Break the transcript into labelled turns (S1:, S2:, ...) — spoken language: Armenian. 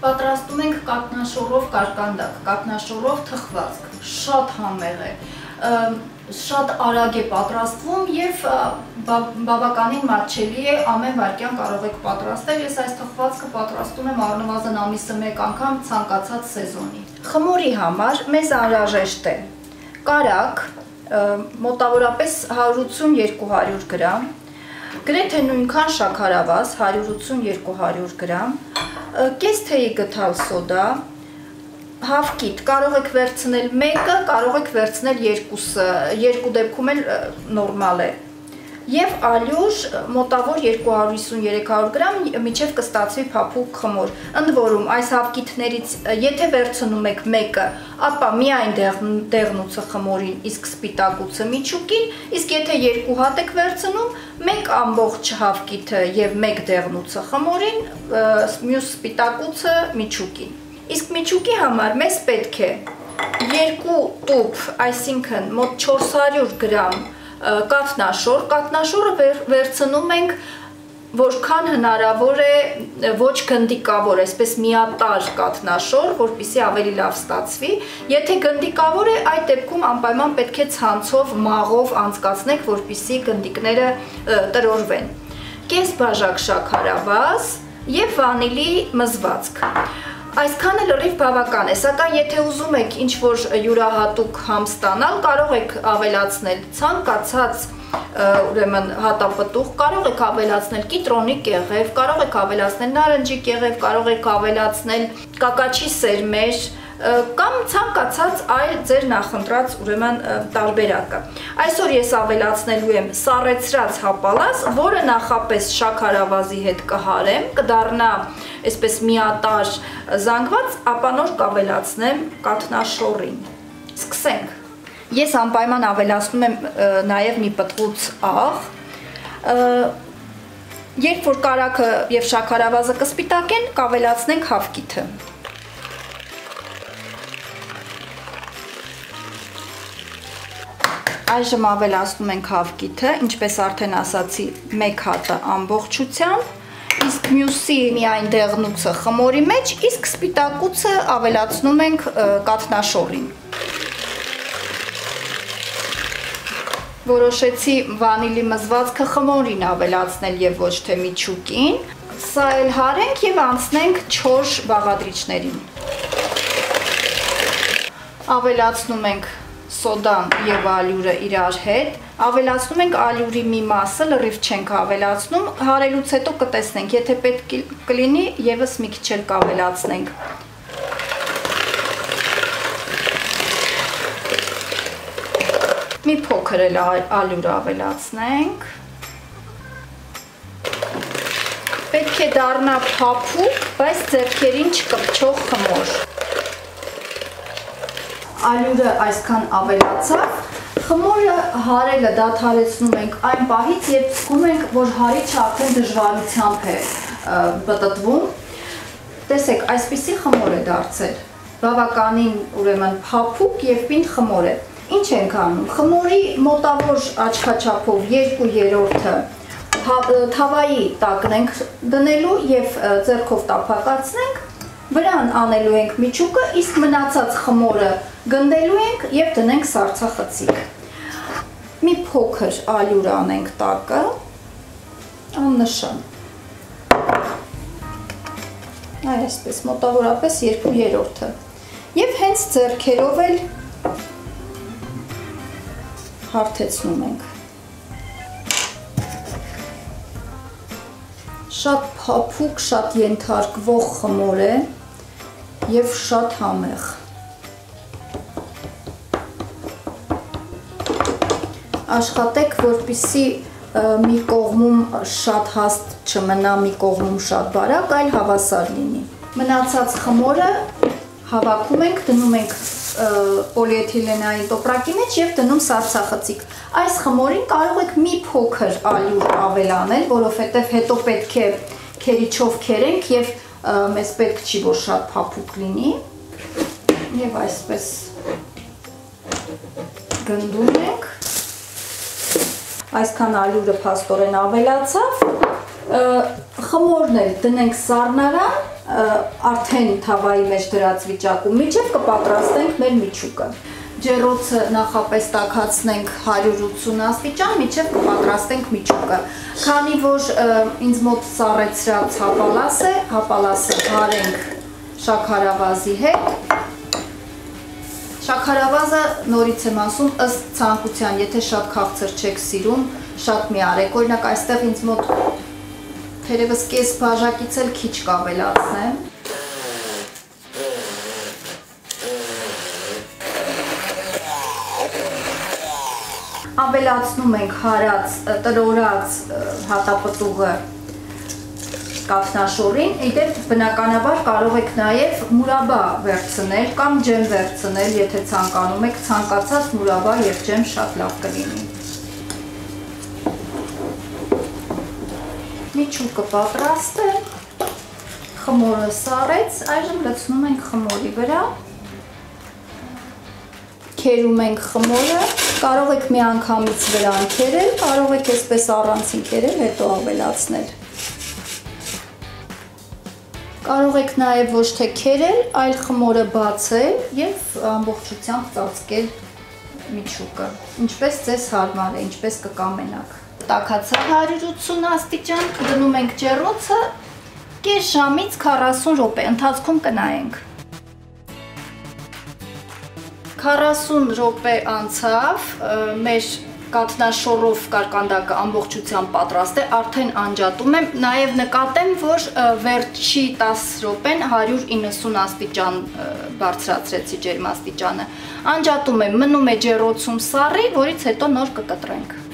S1: պատրաստում ենք կատնաշոռով կարկանդակ, կատնաշոռով թխվածք, շատ համեղ է, շատ արագ է պատրաստվում եւ բավականին մատչելի է, ամեն վայրկյան կարող եք պատրաստել։ Ես այս թխվածքը պատրաստում եմ առնվազն ամիսը 1 անգամ ցանկացած սեզոնի։ Խմորի համար մեզ անհրաժեշտ է կարագ, մոտավորապես 180-200 գրամ, գրեթե նույնքան շաքարավազ 180-200 գրամ, կես թեյի գթալ սոդա, հավկիթ, կարող եք վերցնել մեկը, կարող եք վերցնել երկուսը, երկու դեպքում էլ նորմալ է, և ալյուր մոտավոր 250-300 գրամ, մինչև կստացվի փափուկ խմոր, ընդ որում այս հավկիթներից, եթե վերցնում եք մեկը, ապա միայն դեղնուցը խմորին, իսկ սպիտակուցը միջուկին, իսկ եթե 2 հատ եք վերցնում, մեկ ամբողջ հավկիթը և մեկ դեղնուցը խմորին, մյուս սպիտակուցը միջուկին։ Իսկ միջուկի համար մեզ պետք է 2 տուփ, այսինքն մոտ 400 գրամ կատնաշոր, կատնաշորը վերցնում ենք որքան հնարավոր է ոչ գնդիկավոր, այսպես միատարր կատնաշոր, որպեսզի ավելի լավ ստացվի, եթե գնդիկավոր է, այդ դեպքում անպայման պետք է ցանցով, մաղով անցկացնեք, որպեսզի գնդիկները տրորվեն։ Կես բաժակ շաքարավազ և վանիլի մզվածք։ Այսքանը լրիվ բավական է, սակայն եթե ուզում եք ինչ-որ յուրահատուկ համ ստանալ, կարող եք ավելացնել ցանկացած ուրեմն հատապտուղ, կարող եք ավելացնել կիտրոնի կեղև, կարող եք ավելացնել նարնջի կեղև, կարող եք ավելացնել կակաչի սերմեր, կամ ցանկացած այլ ձեր նախընտրած ուրեմն տարբերակը։ Այսօր ես ավելացնելու եմ սառեցրած հապալած, որը նախապես շաքարավազի հետ կհարեմ, կդառնա այսպես միատարր զանգված, ապա նոր կավելացնեմ կատնաշոռին։ Սկսենք։ Ես անպայման ավելացնում եմ նաև մի պտղուց աղ, երբ որ կարագը և շաքարավազը կսպիտակեն, կավելացնենք հավկիթը։ Այժմ ավելացնում ենք հավկիթը, ինչպես արդեն ասացի, 1 հատը ամբողջությամբ, իսկ մյուսի միայն դեղնուցը խմորի մեջ, իսկ սպիտակուցը ավելացնում ենք կատնաշոռին։ Որոշեցի վանիլի մզվածքը խմորին ավելացնել և ոչ թե միջուկին, սա էլ հարենք և անցնենք չոր բաղադրիչներին։ Ավելացնում ենք սոդան և ալյուրը իրար հետ, ավելացնում ենք ալյուրի մի մասը, լրիվ չենք ավելացնում, հարելուց հետո կտեսնենք, եթե պետք կլինի, ևս մի քիչ էլ կավելացնենք։ Մի փոքր էլ ալյուր ավելացնենք։ Պետք է դառնա փափուկ, բայց ձեռքերին չկպչող խմոր։ Ալյուրը այսքան ավելացավ, խմորը հարելը դադարեցնում ենք այն պահից, երբ զգում ենք, որ հարիչը արդեն դժվարությամբ է պտտվում։ Տեսեք, այսպիսի խմոր է դարձել, բավականին ուրեմն փափուկ և պինդ խմոր է։ Ինչ ենք անում, խմորի մոտավոր աչքաչափով 2/3-ը թավայի տակն ենք դնելու և ձեռքով տափակացնենք, վրան անելու ենք միջուկը, իսկ մնացած խմորը գնդելու ենք և դնենք սառցախցիկ։ Մի փոքր ալյուր անենք տակը, աննշան։ Այսպես մոտավորապես 2/3-ը։ Եվ հենց ձեռքերով էլ հարթեցնում ենք։ Շատ փափուկ, շատ ենթարկվող խմոր է և շատ համեղ։ Աշխատեք, որպեսզի մի կողմում շատ հաստ չմնա, մի կողմում շատ բարակ, այլ հավասար լինի։ Մնացած խմորը հավաքում ենք, դնում ենք պոլիէթիլենային տոպրակի մեջ և դնում սառցախցիկ։ Այս խմորին կարող եք մի փոքր ալյուր ավելանել, որովհետև հետո պետք է քերիչով քերենք և մեզ պետք չի, որ շատ փափուկ լինի։ Եվ այսպես գնդում ենք։ Այսքան ալյուրը փաստորեն ավելացավ, խմորն էլ դնենք սառնարան, արդեն թավայի մեջ դրած վիճակում միջև կպատրաստենք մեր միջուկը։ Ջեռոցը նախապես տաքացնենք 180 աստիճան, միջև կպատրաստենք միջուկը։ Քանի որ ինձ մոտ սառեցրած հապալաս է, հապալասը հարենք շաքարավազի հետ։ Շաքարավազը նորից եմ ասում ըստ ցանկության, եթե շատ քաղցր չեք սիրում, շատ մի արեք։ Օրինակ այստեղ ինձ մոտ թերևս կես բաժակից էլ քիչ կավելացնեմ։ Ավելացնում ենք հարած, տրորած հատապտուղը կաթնաշորին, իդեպ բնականաբար կարող եք նաև մուրաբա վերցնել կամ ջեմ վերցնել, եթե ցանկանում եք, ցանկացած մուրաբա եւ ջեմ շատ լավ կլինի։ Միջուկը պատրաստ է, խմորը սառեց, այժմ լցնում ենք խմորի վրա, քերում ենք խմորը, կարող եք միանգամից վրան քերել, կարող եք այսպես առանցին քերել, հետո ավելացնել։ Կարող եք նաև ոչ թե քերել, այլ խմորը բացել եւ ամբողջությամբ ծածկել միջուկը, ինչպես ձեզ հարմար է, ինչպես կկամենաք։ Տաքացավ 180 աստիճան, դնում ենք ջեռոցը, կես ժամից 40 րոպե, ընթացքում կնայենք։ 40 րոպե անցավ, մեր կաթնաշորով կարկանդակը ամբողջությամբ պատրաստ է, արդեն անջատում եմ, նաև նկատեմ, որ վերջի 10 րոպեն 190 աստիճան բարձրացրեցի ջերմաստիճանը, անջատում եմ, մնում է ջեռոցում սառի, որից հետո նոր կկտրենք։